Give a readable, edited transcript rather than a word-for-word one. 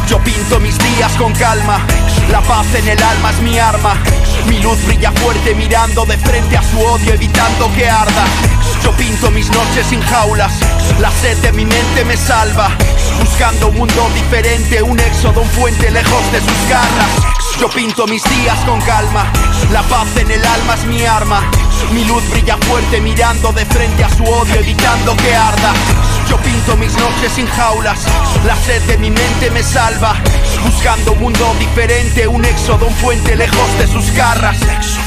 Yo pinto mis días con calma, la paz en el alma es mi arma. Mi luz brilla fuerte mirando de frente a su odio, evitando que arda. Yo pinto mis noches sin jaulas, la sed de mi mente me salva. Buscando un mundo diferente, un éxodo, un puente lejos de sus garras. Yo pinto mis días con calma, la paz en el alma es mi arma. Mi luz brilla fuerte mirando de frente a su odio, evitando que arda. Yo pinto mis noches sin jaulas, la sed de mi mente me salva. Buscando un mundo diferente, un éxodo, un puente lejos de sus garras.